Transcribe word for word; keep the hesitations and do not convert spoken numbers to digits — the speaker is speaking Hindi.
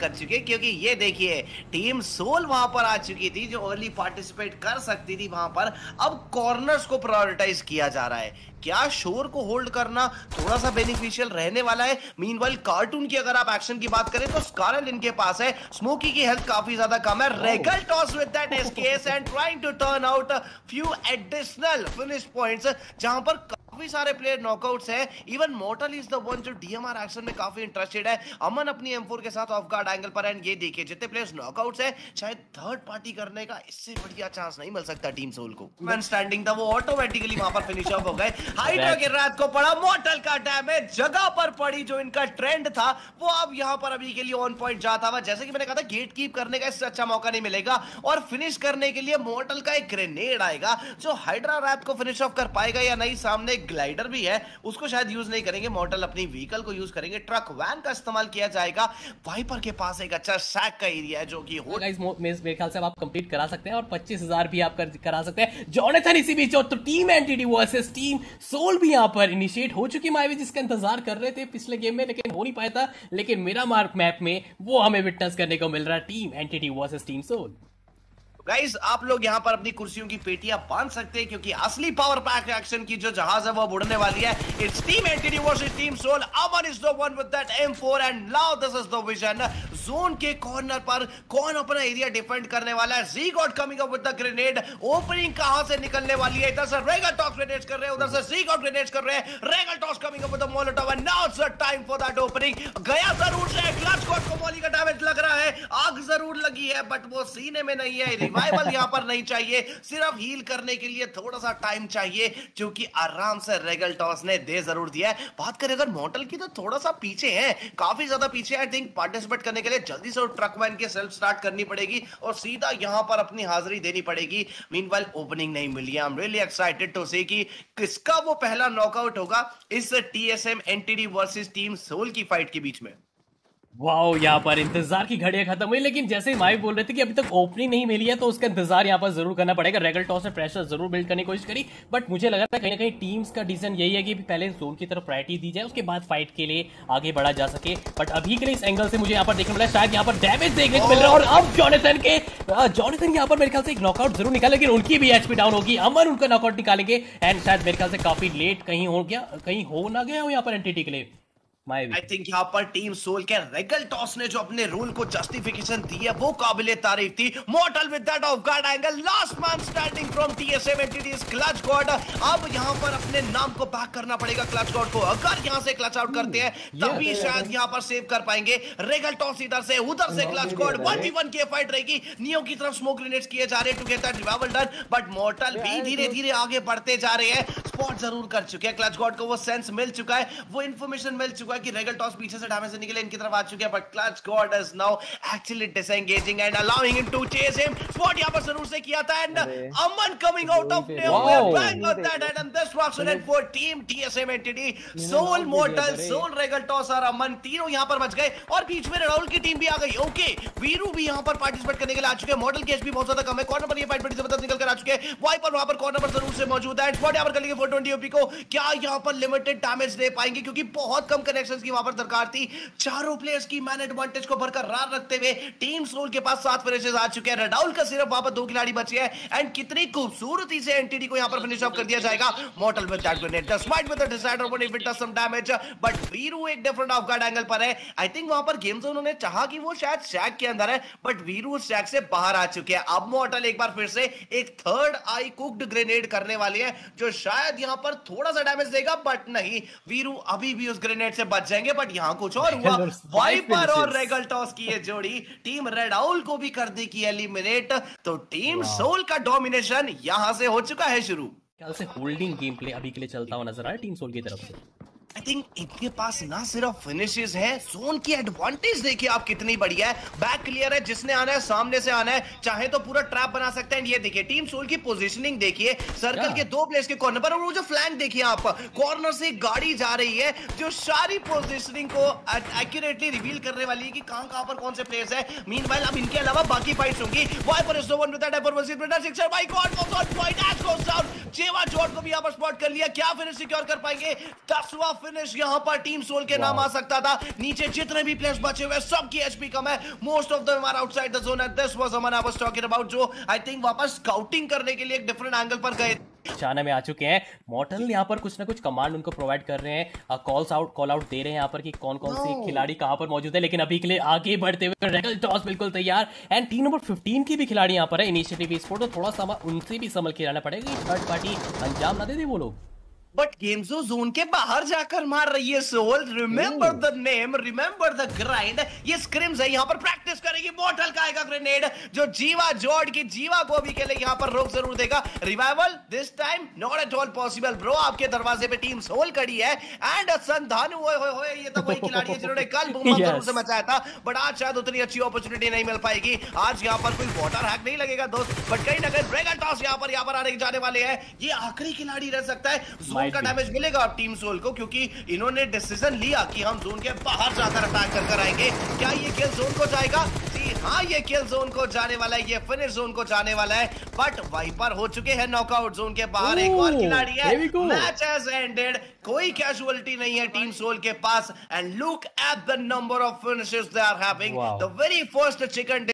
कर चुके हैं, क्योंकि ये देखिए टीम सोल वहां पर आ चुकी थी जो अर्ली पार्टिसिपेट कर सकती थी वहां पर। अब कॉर्नर्स को प्रायोरिटाइज किया जा रहा है। क्या शोर को होल्ड करना थोड़ा सा बेनिफिशियल रहने वाला है। मीनवाइल कार्टून की अगर आप एक्शन की बात करें तो स्कारल इनके पास है, स्मोकी की हेल्थ काफी ज्यादा कम है। Regaltos with that SKS and trying to turn out few additional finish points, जहां पर काफी सारे प्लेयर नॉकआउट्स हैं। Even Mortal is the one जो डीएमआर एक्शन में काफी इंटरेस्टेड है। अमन अपनी एम फोर के साथ ऑफ गार्ड एंगल पर। एंड ये देखिए जितने प्लेयर्स नॉकआउट्स हैं, शायद थर्ड पार्टी करने का इससे बढ़िया चांस नहीं मिल सकता टीम सोल को। मैन स्टैंडिंग था वो ऑटोमेटिकली वहां पर फिनिश ऑफ हो गए। हाइड्रा के रात को पड़ा मॉर्टल का डैमेज, जगह पर पड़ी जो इनका ट्रेंड था वो अब यहां पर अभी के लिए ऑन पॉइंट जाता हुआ। जैसे कि मैंने कहा था गेट कीप करने का इससे अच्छा मौका नहीं मिलेगा, और फिनिश करने के लिए मॉर्टल का एक ग्रेनेड आएगा जो हाइड्रा रात को फिनिश ऑफ कर पाएगा या नहीं। सामने ग्लाइडर भी है, उसको शायद यूज नहीं करेंगे, मॉर्टल अपनी व्हीकल को यूज करेंगे। ट्रक वैन का इस्तेमाल किया जाएगा। वाइपर के पास एक अच्छा सैक का एरिया है जो कि हो गाइस मेरे ख्याल से आप कंप्लीट करा सकते हैं और पच्चीस हज़ार भी आप कर, करा सकते हैं। जॉनथन इसी बीच तो team NTD versus team Soul भी यहां पर इनिशिएट हो चुकी। माइवी जिसका इंतजार कर रहे थे पिछले गेम में लेकिन हो नहीं पाया था, लेकिन मेरा मार्क मैप में वो हमें विटनेस करने को मिल रहा है। Team NTD versus team Soul. Guys आप लोग यहाँ पर अपनी कुर्सियों की पेटियां बांध सकते हैं, क्योंकि असली पावर पैक एक्शन की जो जहाज है वो उड़ने वाली है। It's team NTD versus team Soul. Aman is the one with that M four and now this is the vision. Zone के कॉर्नर पर कौन अपना एरिया डिफेंड करने वाला है। ज़ीगॉट coming up with the grenade. Opening कहां से निकलने वाली है। इधर से रेगल टॉस ग्रेनेड्स कर रहे हैं, उधर से ज़ीगॉट ग्रेनेड्स कर रहे हैं। Regaltos coming up with the Molotov and now it's the time for that opening. गया जरूर से क्लच गॉड को मॉली का डैमेज लग रहा है, आग जरूर लगी है बट वो सीने में नहीं है। रिवाइवल यहां पर नहीं चाहिए, सिर्फ हील करने के लिए थोड़ा सा टाइम चाहिए, जो कि आराम से रेगल टॉस ने दे जरूर दिया है। बात करें अगर मॉर्टल की तो थोड़ा सा पीछे है, काफी ज्यादा पीछे। आई थिंक पार्टिसिपेट करने के लिए जल्दी से ट्रक वैन के सेल्फ स्टार्ट करनी पड़ेगी और सीधा यहां पर अपनी हाजिरी देनी पड़ेगी। मीनवाइल ओपनिंग नहीं मिली। I am really excited to see कि किसका वो पहला नॉकआउट होगा इस TSM NTD versus team Soul की फाइट के बीच में। वाओ, यहाँ पर इंतजार की घड़ियां खत्म हुई, लेकिन जैसे ही माइक बोल रहे थे कि अभी तक ओपनिंग नहीं मिली है तो उसका इंतजार यहाँ पर जरूर करना पड़ेगा। रेगल टॉस ने प्रेशर जरूर बिल्ड करने की कोशिश करी, बट मुझे लगा था कहीं ना कहीं टीम्स का डिसीजन यही है कि पहले जोन की तरफ प्रायोरिटी दी जाए, उसके बाद फाइट के लिए आगे बढ़ा जा सके। बट अभी के लिए इस एंगल से मुझे यहाँ पर देखने मिला शायद यहाँ पर डैमेज देखने को मिल रहा है। और अब जॉनथन के जॉनथन यहाँ पर मेरे ख्याल से एक नॉकआउट जरूर निकाला, लेकिन उनकी भी एचपी डाउन होगी। अमन उनका नॉकआउट निकालेंगे एंड शायद मेरे ख्याल से काफी लेट कहीं हो गया, कहीं हो ना गया हो यहाँ पर एनटीटी के लिए। आई थिंक यहाँ पर टीम सोल के रेगल टॉस ने जो अपने रूल को जस्टिफिकेशन दी है वो काबिले तारीफ थी। Mortal with that off guard angle, last man standing from TSM NTD's ClutchGod. अब यहाँ पर अपने नाम को बैक करना पड़ेगा क्लच गॉड को। अगर यहाँ से क्लच आउट करते हैं तभी शायद यहाँ पर सेव कर पाएंगे। रेगल टॉस इधर से उधर से ClutchGod, one v one की फाइट रहेगी। नियो की तरफ स्मोक ग्रेनेड्स किए जा रहे हैं to get that revival done, but Mortal भी धीरे धीरे आगे बढ़ते जा रहे हैं। स्पॉट जरूर कर चुके हैं क्लच गॉड को, वो सेंस मिल चुका है, वो इन्फॉर्मेशन मिल चुका है कि रेगल टॉस पीछे से डैमेज देने के लिए इनकी तरफ आ चुके हैं, but ClutchGod is now actually disengaging and allowing him to chase him. Spot यहां पर जरूर से किया था and Aman coming out of nowhere bang on that and this was an for team TSM NTD Soul. Mortal Soul Regaltos और अमन तीनों यहां पर बच गए और बीच में राहुल की टीम भी आ गई। ओके, वीरू भी यहां पर पार्टिसिपेट करने के लिए आ चुके हैं। मॉडल की एचपी बहुत ज्यादा कम है, कॉर्नर पर ये फाइट बड़ी जबरदस्त निकल कर आ चुके हैं। वाइपर वहां पर कॉर्नर पर जरूर से मौजूद है। स्पॉट यहां पर करेंगे फोर ट्वेंटी ओपी को, क्या यहां पर लिमिटेड डैमेज दे पाएंगे क्योंकि बहुत कम कनेक्शंस की वहां पर दरकार थी। चारों प्लेयर्स की मैन एडवांटेज को बरकरार रखते हुए टीम सोल के पास सात फिनिशेस आ चुके हैं। रेडाउल का सिर्फ वहां पर दो खिलाड़ी बचे हैं एंड कितनी खूबसूरती से एनटीडी को यहां पर फिनिश ऑफ कर दिया जाएगा। Mortal with that grenade the smite with the decider one if it does some damage, but Veeru एक डिफरेंट ऑफ गार्ड एंगल पर है। आई थिंक वहां पर गेम जोन ने चाहा कि वो शायद शैक के अंदर है, बट वीरू उस शैक से बाहर आ चुके हैं। अब मॉर्टल एक बार फिर से एक थर्ड आई कुक्ड ग्रेनेड करने वाले हैं जो शायद यहां पर थोड़ा सा डैमेज देगा, बट नहीं, वीरू अभी भी उस ग्रेनेड से बच जाएंगे। बट यहां कुछ और हुआ, वाइपर और रेगल टॉस की ये जोड़ी टीम रेड आउल को भी कर दी की एलिमिनेट, तो टीम सोल का डोमिनेशन यहां से हो चुका है शुरू। ख्याल से होल्डिंग गेम प्ले अभी के लिए चलता हुआ नजर आ रहा है टीम सोल की तरफ से। आई थिंक इनके पास ना सिर्फ फिनिशेस है, जोन की एडवांटेज देखिए आप कितनी बढ़िया है। बैक क्लियर है, जिसने आना है सामने से आना है, चाहे तो पूरा ट्रैप बना सकते हैं। ये देखिए टीम सोल की पोजीशनिंग देखिए, सर्कल के दो प्लेयर्स के कॉर्नर पर, और वो जो फ्लैंक देखिए आप, कॉर्नर से गाड़ी जा रही है जो सारी पोजीशनिंग को एक्यूरेटली रिवील करने वाली है कि कहां कहां पर कौन से प्लेयर्स है। मीनवाइल अब इनके अलावा बाकी फाइट्स होंगी। Viper is the one with that effort versus Brader sixer by god for god point as goes down. जेवा जॉर्ड को भी यहाँ पर स्पॉट कर लिया। क्या फिनिश सिक्योर कर पाएंगे? दसवां फिनिश यहाँ पर टीम सोल के नाम आ सकता था। नीचे जितने भी प्लेयर्स बचे हुए सबकी एचपी कम है। Most of them are outside the zone and this was Aman I was talking about, जो आई थिंक वापस स्काउटिंग करने के लिए एक डिफरेंट एंगल पर गए निशाना में आ चुके हैं। मॉर्टल यहाँ पर कुछ ना कुछ कमांड उनको प्रोवाइड कर रहे हैं, कॉल्स आउट कॉल आउट दे रहे हैं यहाँ पर कि कौन कौन से खिलाड़ी कहाँ पर मौजूद है। लेकिन अभी के लिए आगे बढ़ते हुए रेगल टॉस बिल्कुल तैयार एंड टीम नंबर फिफ्टीन की भी खिलाड़ी यहाँ पर है इनिशिएटिव स्पोर्ट, तो थोड़ा सा उनसे भी संभल के रहना पड़ेगा, थर्ड पार्टी अंजाम ना दे दे वो लोग। बट गेम जोन के बाहर जाकर मार रही है Soul. Remember the name, remember the grind. ये स्क्रिम्स है, यहाँ पर प्रैक्टिस करेगी। मॉर्टल का आएगा ग्रेनेड जो जीवा जॉर्ड की जीवा को भी के लिए यहाँ पर रोक जरूर देगा। Revival this time not at all possible bro. आपके दरवाजे पे टीम सोल खड़ी है एंड संधानु होए होए होए, ये तो वही खिलाड़ी है जिन्होंने कल बूम जरूर से मचाया था, बट आज शायद उतनी अच्छी अपॉर्चुनिटी नहीं मिल पाएगी। आज यहाँ पर कोई वाटर हैक नहीं लगेगा दोस्त, बट कहीं ना कहीं रेगल टॉस यहाँ पर यहाँ पर आने जाने वाले हैं। ये आखिरी खिलाड़ी रह सकता है। जोन का डैमेज मिलेगा अब टीम सोल को, क्योंकि इन्होंने डिसीजन लिया कि हम जोन के बाहर जाकर अटैक कर कर आएंगे। क्या ये किल जोन को जाएगा? जी हाँ, ये किल जोन को जाने वाला है, ये फिनिश जोन को जाने वाला है। बट वाइपर हो चुके हैं नॉकआउट जोन के बाहर। एक और खिलाड़ी है। Match has ended. कोई कैजुअलिटी नहीं है टीम सोल के पास and look at the number of finishes they are having. The very first chicken